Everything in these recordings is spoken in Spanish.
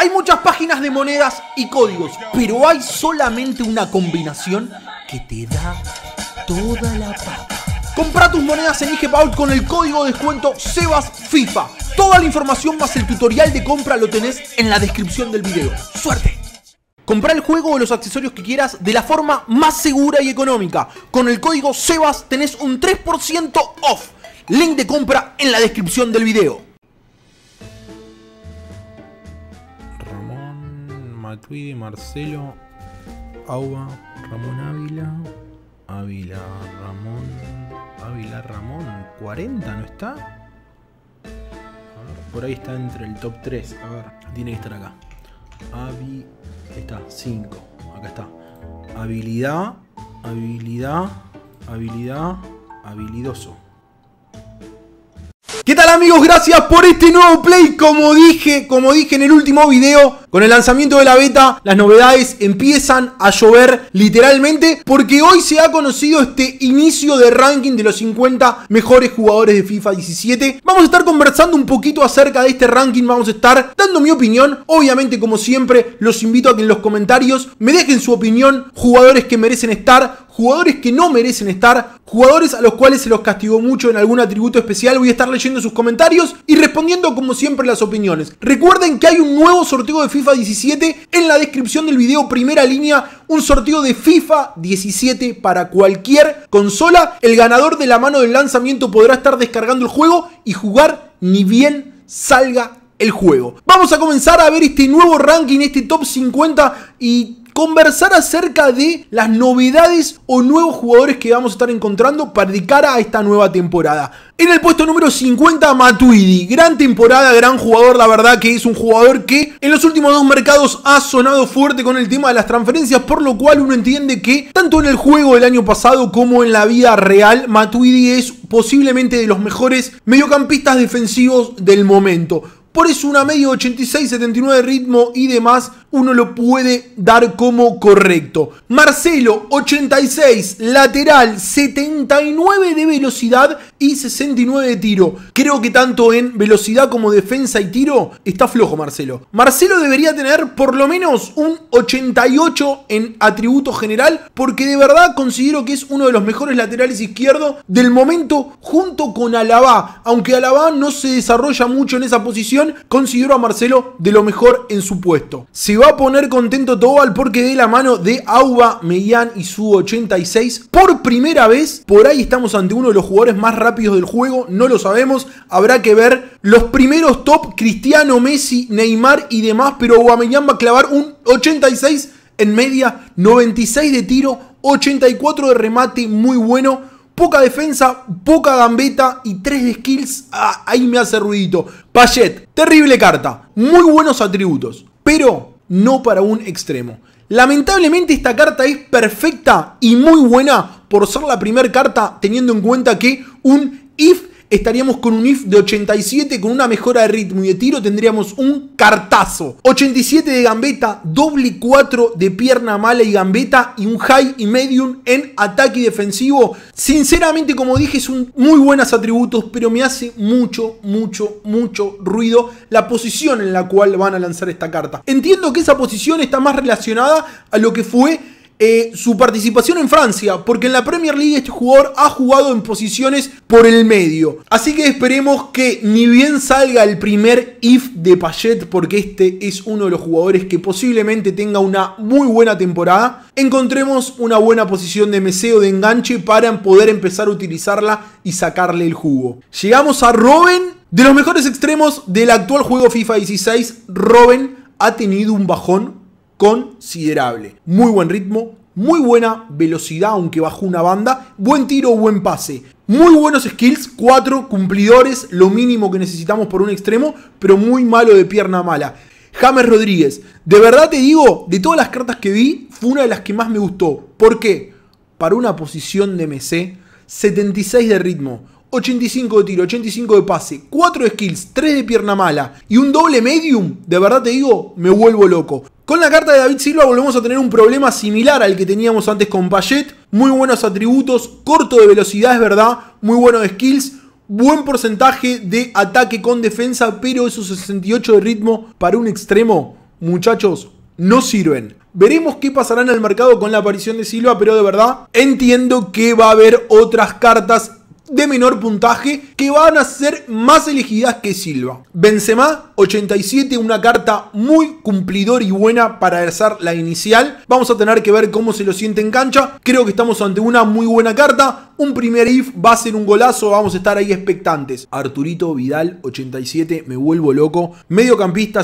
Hay muchas páginas de monedas y códigos, pero hay solamente una combinación que te da toda la papa. Compra tus monedas en IGPaul con el código de descuento SebasFIFA. Toda la información más el tutorial de compra lo tenés en la descripción del video. ¡Suerte! Comprá el juego o los accesorios que quieras de la forma más segura y económica. Con el código SEBAS tenés un 3% off. Link de compra en la descripción del video. Ramón, Matuidi, Marcelo, Auba, Ramón Ávila, Ramón, 40, ¿no está? A ver, por ahí está entre el top 3, a ver, tiene que estar acá. Ahí está, 5, acá está. Habilidoso. ¿Qué tal, amigos? Gracias por este nuevo play. Como dije en el último video, con el lanzamiento de la beta, las novedades empiezan a llover literalmente, porque hoy se ha conocido este inicio de ranking de los 50 mejores jugadores de FIFA 17. Vamos a estar conversando un poquito acerca de este ranking, vamos a estar dando mi opinión. Obviamente, como siempre, los invito a que en los comentarios me dejen su opinión, jugadores que merecen estar, jugadores que no merecen estar, jugadores a los cuales se los castigó mucho en algún atributo especial. Voy a estar leyendo sus comentarios y respondiendo como siempre las opiniones. Recuerden que hay un nuevo sorteo de FIFA 17 en la descripción del video, primera línea, un sorteo de FIFA 17 para cualquier consola. El ganador de la mano del lanzamiento podrá estar descargando el juego y jugar ni bien salga el juego. Vamos a comenzar a ver este nuevo ranking, este top 50 y conversar acerca de las novedades o nuevos jugadores que vamos a estar encontrando para de cara a esta nueva temporada. En el puesto número 50, Matuidi. Gran temporada, gran jugador. La verdad que es un jugador que en los últimos dos mercados ha sonado fuerte con el tema de las transferencias, por lo cual uno entiende que tanto en el juego del año pasado como en la vida real, Matuidi es posiblemente de los mejores mediocampistas defensivos del momento. Por eso una media de 86, 79 de ritmo y demás, uno lo puede dar como correcto. Marcelo, 86, lateral, 79 de velocidad y 69 de tiro. Creo que tanto en velocidad como defensa y tiro está flojo Marcelo. Marcelo debería tener por lo menos un 88 en atributo general, porque de verdad considero que es uno de los mejores laterales izquierdos del momento junto con Alaba. Aunque Alaba no se desarrolla mucho en esa posición, considero a Marcelo de lo mejor en su puesto. Se va a poner contento Tobal porque de la mano de Auba, Mellán y su 86, por primera vez, por ahí estamos ante uno de los jugadores más rápidos del juego, no lo sabemos, habrá que ver los primeros top, Cristiano, Messi, Neymar y demás, pero Aubameyang va a clavar un 86 en media, 96 de tiro, 84 de remate, muy bueno. Poca defensa, poca gambeta y 3 de skills. Ahí me hace ruidito. Payet, terrible carta. Muy buenos atributos, pero no para un extremo. Lamentablemente esta carta es perfecta y muy buena por ser la primera carta, teniendo en cuenta que un IF estaríamos con un IF de 87, con una mejora de ritmo y de tiro tendríamos un cartazo. 87 de gambeta, doble 4 de pierna mala y gambeta y un high y medium en ataque y defensivo. Sinceramente, como dije, son muy buenos atributos, pero me hace mucho ruido la posición en la cual van a lanzar esta carta. Entiendo que esa posición está más relacionada a lo que fue su participación en Francia, porque en la Premier League este jugador ha jugado en posiciones por el medio. Así que esperemos que ni bien salga el primer IF de Payet, porque este es uno de los jugadores que posiblemente tenga una muy buena temporada, encontremos una buena posición de MC o de enganche para poder empezar a utilizarla y sacarle el jugo. Llegamos a Robben. De los mejores extremos del actual juego FIFA 16, Robben ha tenido un bajón considerable. Muy buen ritmo, muy buena velocidad, aunque bajó una banda, buen tiro, buen pase, muy buenos skills, 4 cumplidores, lo mínimo que necesitamos por un extremo, pero muy malo de pierna mala. James Rodríguez, de verdad te digo, de todas las cartas que vi, fue una de las que más me gustó. ¿Por qué? Para una posición de MC, 76 de ritmo, 85 de tiro, 85 de pase, 4 de skills, 3 de pierna mala y un doble medium, de verdad te digo, me vuelvo loco. Con la carta de David Silva volvemos a tener un problema similar al que teníamos antes con Payet. Muy buenos atributos, corto de velocidad es verdad, muy bueno de skills, buen porcentaje de ataque con defensa, pero esos 68 de ritmo para un extremo muchachos, no sirven. Veremos qué pasará en el mercado con la aparición de Silva, pero de verdad entiendo que va a haber otras cartas de menor puntaje que van a ser más elegidas que Silva. Benzema, 87, una carta muy cumplidora y buena para hacer la inicial. Vamos a tener que ver cómo se lo siente en cancha. Creo que estamos ante una muy buena carta. Un primer if va a ser un golazo, vamos a estar ahí expectantes. Arturito Vidal, 87, me vuelvo loco. Mediocampista,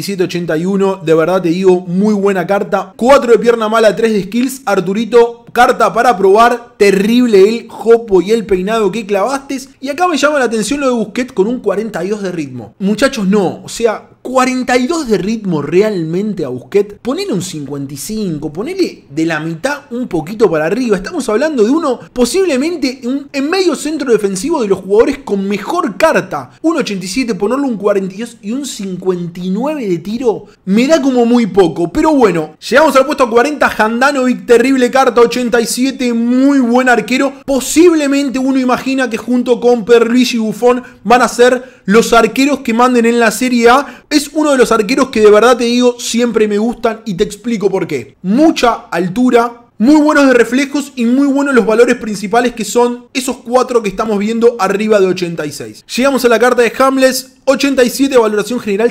77-81, de verdad te digo, muy buena carta. 4 de pierna mala, 3 de skills. Arturito, carta para probar. Terrible el jopo y el peinado que clavaste. Y acá me llama la atención lo de Busquets con un 42 de ritmo. Muchachos, no, o sea, 42 de ritmo realmente a Busquets. Ponele un 55, ponele de la mitad un poquito para arriba. Estamos hablando de uno posiblemente en medio centro defensivo de los jugadores con mejor carta. Un 87, ponerle un 42 y un 59 de tiro me da como muy poco. Pero bueno, llegamos al puesto 40, Handanovic, terrible carta, 87, muy buen arquero. Posiblemente uno imagina que junto con Perluigi y Buffon van a ser los arqueros que manden en la Serie A. Es uno de los arqueros que de verdad te digo siempre me gustan y te explico por qué. Mucha altura, muy buenos de reflejos y muy buenos los valores principales que son esos 4 que estamos viendo arriba de 86. Llegamos a la carta de Hamles, 87 valoración general,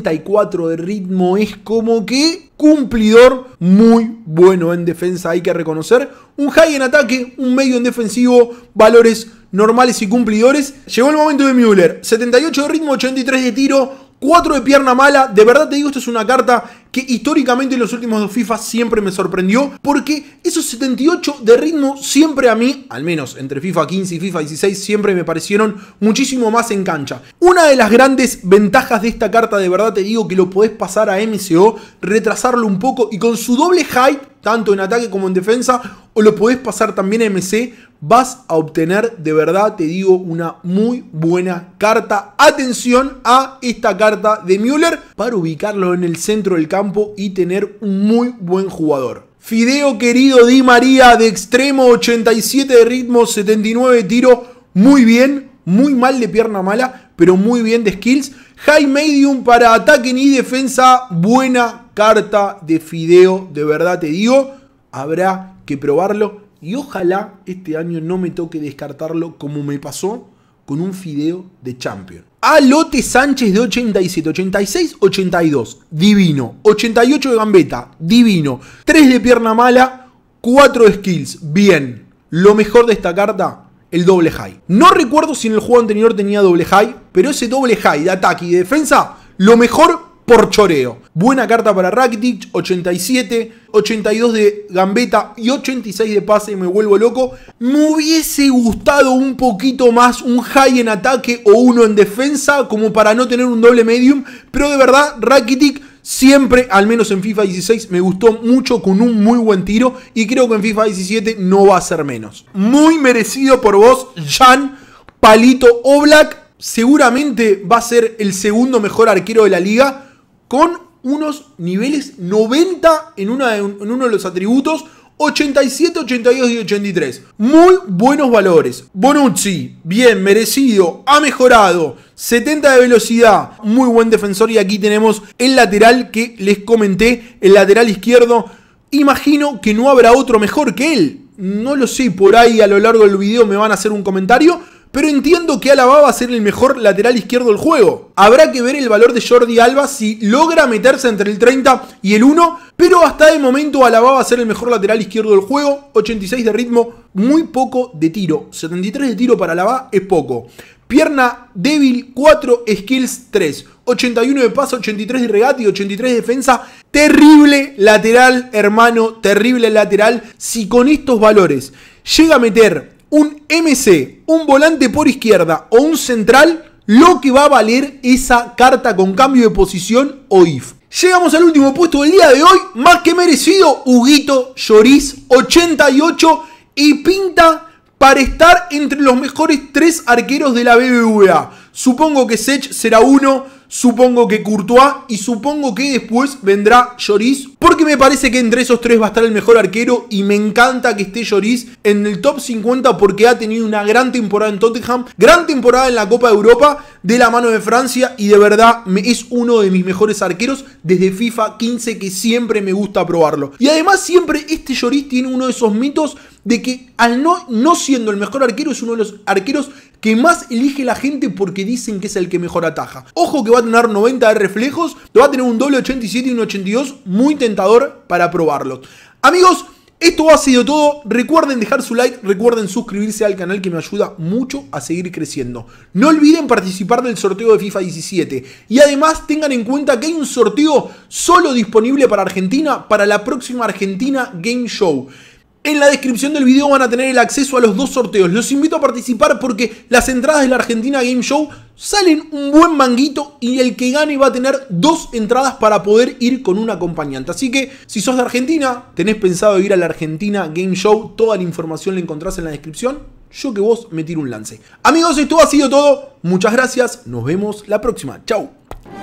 64 de ritmo. Es como que cumplidor, muy bueno en defensa, hay que reconocer. Un high en ataque, un medio en defensivo, valores normales y cumplidores. Llegó el momento de Müller, 78 de ritmo, 83 de tiro. 4 de pierna mala, de verdad te digo, esto es una carta que históricamente en los últimos 2 FIFA siempre me sorprendió, porque esos 78 de ritmo siempre a mí, al menos entre FIFA 15 y FIFA 16, siempre me parecieron muchísimo más en cancha. Una de las grandes ventajas de esta carta, de verdad te digo, que lo podés pasar a MCO, retrasarlo un poco y con su doble height, tanto en ataque como en defensa, o lo podés pasar también a MC, vas a obtener, de verdad te digo, una muy buena carta. Atención a esta carta de Müller para ubicarlo en el centro del campo y tener un muy buen jugador. Fideo querido Di María de extremo, 87 de ritmo, 79 de tiro, muy bien, muy mal de pierna mala, pero muy bien de skills. High medium para ataque y defensa, buena carta de Fideo, de verdad te digo, habrá que probarlo. Y ojalá este año no me toque descartarlo como me pasó con un Fideo de Champion. Alote Sánchez de 87, 86, 82, divino. 88 de gambeta, divino. 3 de pierna mala, 4 de skills, bien. Lo mejor de esta carta, el doble high. No recuerdo si en el juego anterior tenía doble high, pero ese doble high de ataque y de defensa, lo mejor por choreo. Buena carta para Rakitic, 87, 82 de gambeta y 86 de pase, me vuelvo loco. Me hubiese gustado un poquito más un high en ataque o uno en defensa, como para no tener un doble medium, pero de verdad Rakitic siempre, al menos en FIFA 16, me gustó mucho con un muy buen tiro y creo que en FIFA 17 no va a ser menos. Muy merecido por vos, Jan Palito Oblak. Seguramente va a ser el segundo mejor arquero de la liga, con unos niveles 90 en uno de los atributos, 87, 82 y 83. Muy buenos valores. Bonucci, bien, merecido, ha mejorado. 70 de velocidad, muy buen defensor. Y aquí tenemos el lateral que les comenté, el lateral izquierdo. Imagino que no habrá otro mejor que él. No lo sé, por ahí a lo largo del video me van a hacer un comentario. Pero entiendo que Alaba va a ser el mejor lateral izquierdo del juego. Habrá que ver el valor de Jordi Alba si logra meterse entre el 30 y el 1. Pero hasta el momento Alaba va a ser el mejor lateral izquierdo del juego. 86 de ritmo, muy poco de tiro. 73 de tiro para Alaba es poco. Pierna débil, 4, skills 3. 81 de paso, 83 de regate y 83 de defensa. Terrible lateral, hermano, terrible lateral. Si con estos valores llega a meter un MC, un volante por izquierda o un central, lo que va a valer esa carta con cambio de posición o if. Llegamos al último puesto del día de hoy, más que merecido, Huguito Lloris, 88, y pinta para estar entre los mejores 3 arqueros de la BBVA. Supongo que Sech será uno, supongo que Courtois y supongo que después vendrá Lloris, porque me parece que entre esos tres va a estar el mejor arquero y me encanta que esté Lloris en el top 50 porque ha tenido una gran temporada en Tottenham, gran temporada en la Copa de Europa de la mano de Francia y de verdad es uno de mis mejores arqueros desde FIFA 15 que siempre me gusta probarlo. Y además siempre este Lloris tiene uno de esos mitos de que al no siendo el mejor arquero es uno de los arqueros que más elige la gente porque dicen que es el que mejor ataja. Ojo que va a tener 90 de reflejos, va a tener un doble 87 y un 82 muy tentador para probarlos. Amigos, esto ha sido todo. Recuerden dejar su like, recuerden suscribirse al canal que me ayuda mucho a seguir creciendo. No olviden participar del sorteo de FIFA 17. Y además tengan en cuenta que hay un sorteo solo disponible para Argentina para la próxima Argentina Game Show. En la descripción del video van a tener el acceso a los dos sorteos. Los invito a participar porque las entradas de la Argentina Game Show salen un buen manguito y el que gane va a tener 2 entradas para poder ir con un acompañante. Así que si sos de Argentina, tenés pensado ir a la Argentina Game Show, toda la información la encontrás en la descripción. Yo que vos me tiro un lance. Amigos, esto ha sido todo. Muchas gracias. Nos vemos la próxima. Chau.